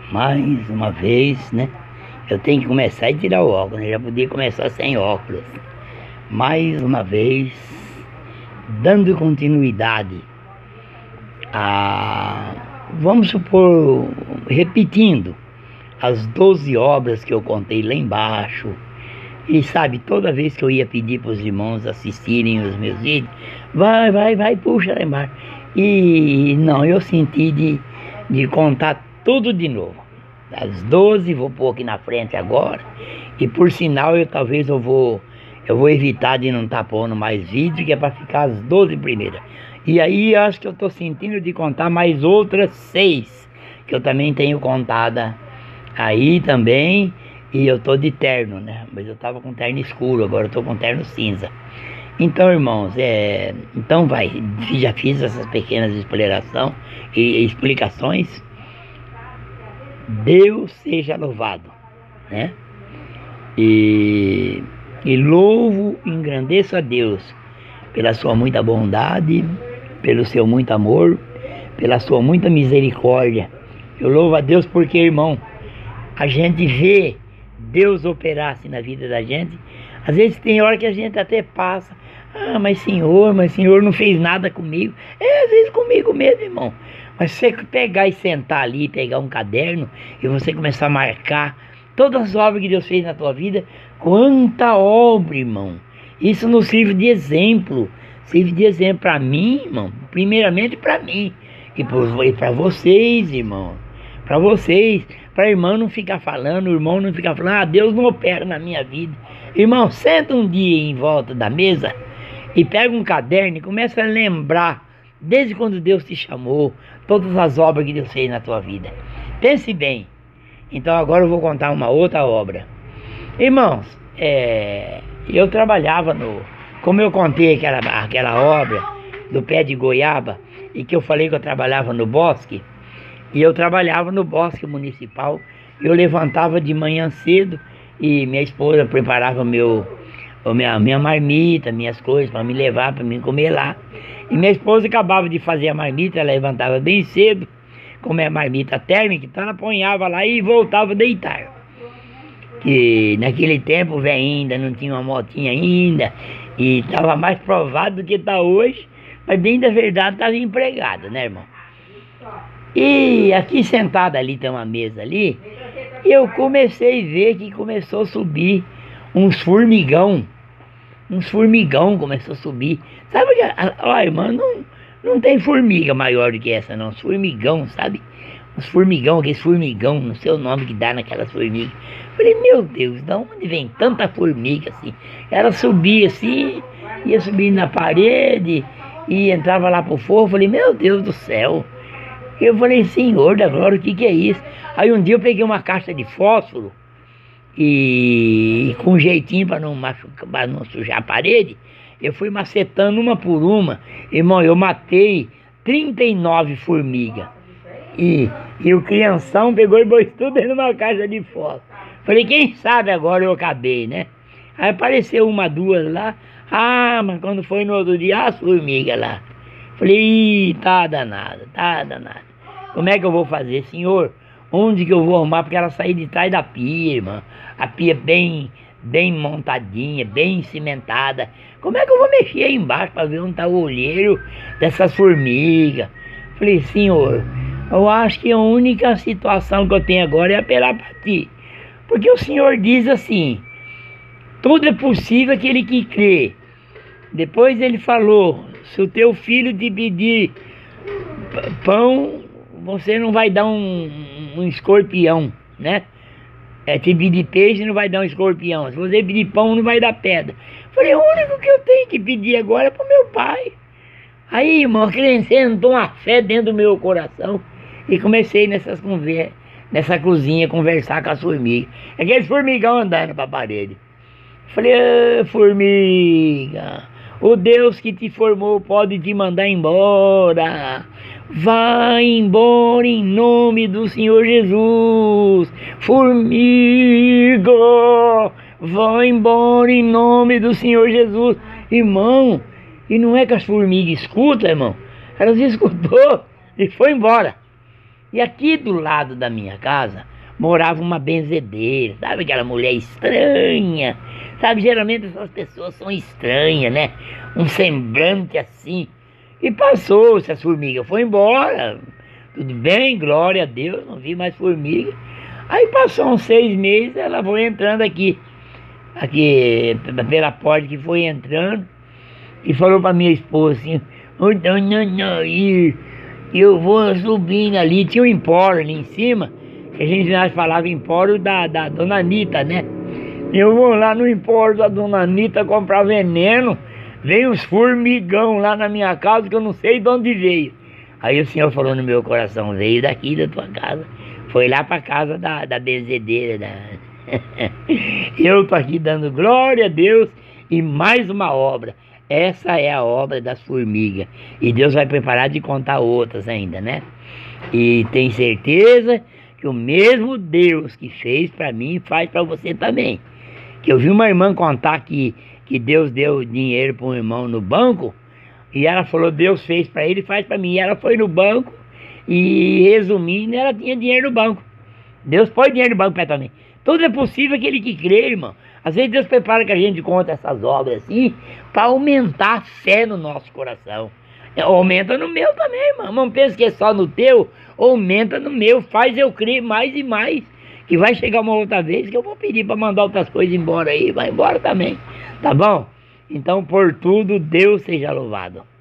Mais uma vez, né? Eu tenho que começar a tirar o óculos, né? Já podia começar sem óculos. Mais uma vez, dando continuidade a, vamos supor, repetindo as 12 obras que eu contei lá embaixo. E sabe, toda vez que eu ia pedir para os irmãos assistirem os meus vídeos, vai, puxa lá embaixo. E não, eu senti de contar tudo de novo. As 12 vou pôr aqui na frente agora. E por sinal, talvez eu vou evitar de não estar pondo mais vídeo, que é para ficar as 12 primeiras. E aí eu acho que eu estou sentindo de contar mais outras 6, que eu também tenho contada aí também. E eu tô de terno, né? Mas eu tava com terno escuro, agora eu tô com terno cinza. Então, irmãos, então já fiz essas pequenas explicações. Deus seja louvado, né? E louvo e engrandeço a Deus pela sua muita bondade, pelo seu muito amor, pela sua muita misericórdia. Eu louvo a Deus porque, irmão, a gente vê Deus operar assim na vida da gente. Às vezes tem hora que a gente até passa, mas senhor não fez nada comigo. Às vezes comigo mesmo, irmão. Mas você pegar e sentar ali, pegar um caderno e você começar a marcar todas as obras que Deus fez na tua vida, quanta obra, irmão. Isso nos serve de exemplo. Serve de exemplo para mim, irmão. Primeiramente para mim. E para vocês, irmão. Para vocês. Para a irmã não ficar falando, o irmão não ficar falando, Deus não opera na minha vida. Irmão, senta um dia em volta da mesa e pega um caderno e começa a lembrar, desde quando Deus te chamou, todas as obras que Deus fez na tua vida. Pense bem. Então agora eu vou contar uma outra obra. Irmãos, eu trabalhava como eu contei aquela obra do pé de goiaba, e que eu falei que eu trabalhava no bosque. E eu trabalhava no bosque municipal. Eu levantava de manhã cedo e minha esposa preparava minha marmita, minhas coisas para me levar, para me comer lá. E minha esposa acabava de fazer a marmita, ela levantava bem cedo, como é marmita térmica, então ela ponhava lá e voltava a deitar. Que naquele tempo, velho, ainda não tinha uma motinha ainda, e estava mais provado do que está hoje, mas bem da verdade estava empregada, né, irmão? E aqui sentada ali, tem uma mesa ali, eu comecei a ver que começou a subir uns formigão começou a subir. Sabe que, ó, irmã, não tem formiga maior do que essa não, uns formigão, sabe? Aqueles formigão, não sei o nome que dá naquelas formigas. Falei, meu Deus, de onde vem tanta formiga assim? Ela subia assim, ia subindo na parede e entrava lá pro forro. Falei, meu Deus do céu. Eu falei, Senhor da glória, o que é isso? Aí um dia eu peguei uma caixa de fósforo e com um jeitinho para não sujar a parede, eu fui macetando uma por uma. Irmão, eu matei 39 formigas. E o crianção pegou e pôs tudo dentro de uma caixa de fósforo. Falei, quem sabe agora eu acabei, né? Aí apareceu uma, duas lá. Mas quando foi no outro dia, as formigas lá. Falei, tá danado. Como é que eu vou fazer, Senhor? Onde que eu vou arrumar? Porque ela saiu de trás da pia, irmã. A pia bem montadinha, bem cimentada. Como é que eu vou mexer aí embaixo para ver onde tá o olheiro dessas formigas? Falei, Senhor, eu acho que a única situação que eu tenho agora é apelar para ti. Porque o Senhor diz assim, tudo é possível aquele que crê. Depois ele falou, se o teu filho te pedir pão, você não vai dar um escorpião, né? Te pedir peixe, não vai dar um escorpião. Se você pedir pão, não vai dar pedra. Falei, o único que eu tenho que pedir agora é pro meu pai. Aí, irmão, acrescentou uma fé dentro do meu coração e comecei nessa cozinha conversar com as formigas. Aqueles formigão andando pra parede. Falei, formiga, o Deus que te formou pode te mandar embora. Vai embora em nome do Senhor Jesus. Formiga, vai embora em nome do Senhor Jesus. Irmão, e não é que as formigas escutam, irmão? Elas escutou e foi embora. E aqui do lado da minha casa morava uma benzedeira, sabe aquela mulher estranha? Sabe, geralmente essas pessoas são estranhas, né? Um semblante assim. E passou-se as formigas, foi embora. Tudo bem, glória a Deus, não vi mais formiga. Aí passou uns 6 meses, ela foi entrando aqui pela porta que foi entrando, e falou pra minha esposa assim: "Ô, dona Nair, eu vou subindo ali", tinha um empório ali em cima, que a gente nós falava empório da dona Anitta, né? Eu vou lá no empório da dona Anitta comprar veneno, vem uns formigão lá na minha casa que eu não sei de onde veio. Aí o Senhor falou no meu coração: veio daqui da tua casa, foi lá pra casa da benzedeira. Eu tô aqui dando glória a Deus e mais uma obra. Essa é a obra das formigas. E Deus vai preparar de contar outras ainda, né? E tem certeza que o mesmo Deus que fez para mim faz para você também. Que eu vi uma irmã contar que Deus deu dinheiro para um irmão no banco, e ela falou: Deus fez para ele e faz para mim. E ela foi no banco e, resumindo, ela tinha dinheiro no banco. Deus põe dinheiro no banco para também. Tudo é possível aquele que crê, irmão. Às vezes Deus prepara que a gente conta essas obras assim para aumentar a fé no nosso coração. Aumenta no meu também, irmão. Não pensa que é só no teu, aumenta no meu, faz eu crer mais e mais. Que vai chegar uma outra vez que eu vou pedir para mandar outras coisas embora aí, vai embora também, tá bom? Então, por tudo, Deus seja louvado.